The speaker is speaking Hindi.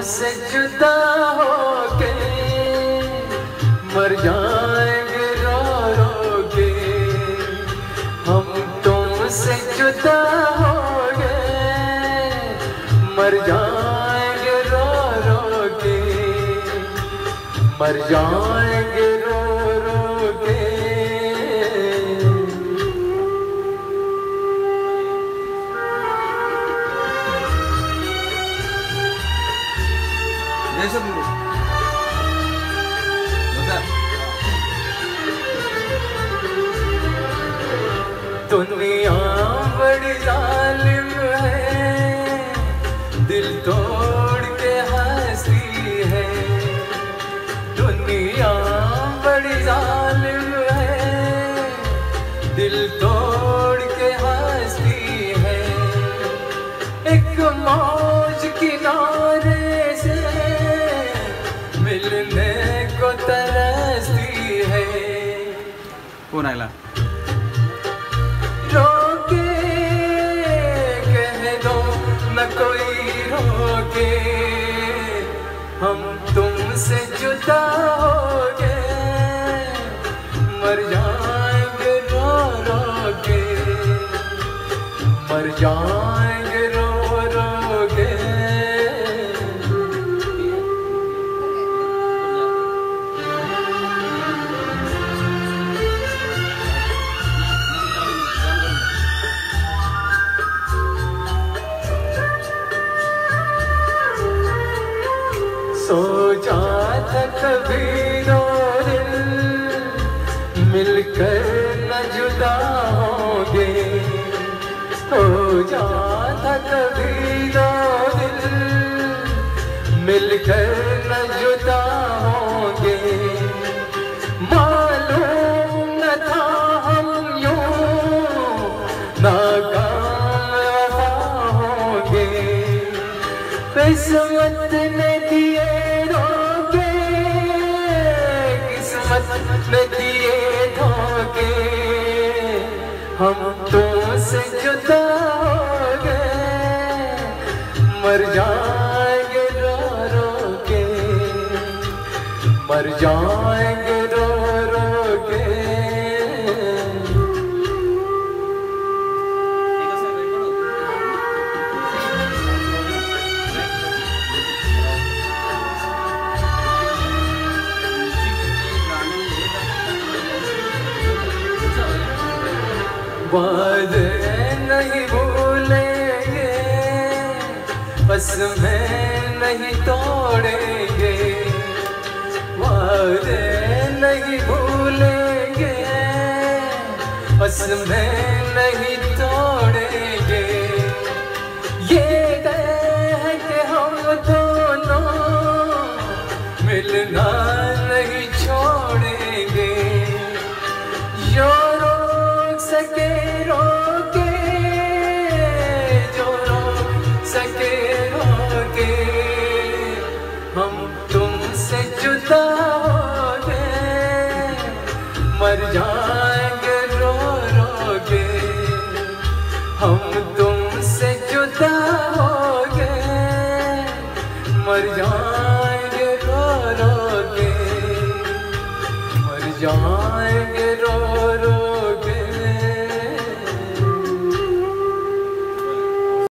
तुमसे जुदा होके मर जाएंगे रो रो के। हम तुमसे जुदा होके मर जाएंगे रो रो के, मर जाएंगे रो रो के। दुनिया बड़ी जालिम है, दिल तोड़ के हंसती है। दुनिया बड़ी जालिम है, दिल तोड़ के हंसती है। एक मौज किनारे से मिलने को तरसती है। कौन आयला? रोके कह दो न कोई रोके, हम तुमसे जुदा होके मर जाएंगे रो रो के, मर जाएंगे रो रो के। सोचा था कभी दो दिल मिलकर न जुदा होंगे। सोचा था कभी दो दिल मिलकर न जुदा होंगे। मालूम न था हम यूं नाकाम होंगे। किस्मत ने दिए धोखे, किस्मत ने दिए धोखे, हम तुमसे जुदा हो गए। मर जाएंगे रो रो के, मर जाएंगे रो रो के। वादे नहीं भूलेंगे, बस में नहीं तोड़ेंगे। वादे नहीं भूलेंगे, बस में नहीं तोड़ेंगे। ये तय है कि हम दोनों मिलना नहीं छोड़ेंगे। जो रोक सके रोके, जो रोक सके रोके, हम तुमसे जुदा हो गए। मर जाएंगे रो रो के, हम तुमसे जुदा हो गए। मर जाएंगे रो रो के, मर जाएंगे।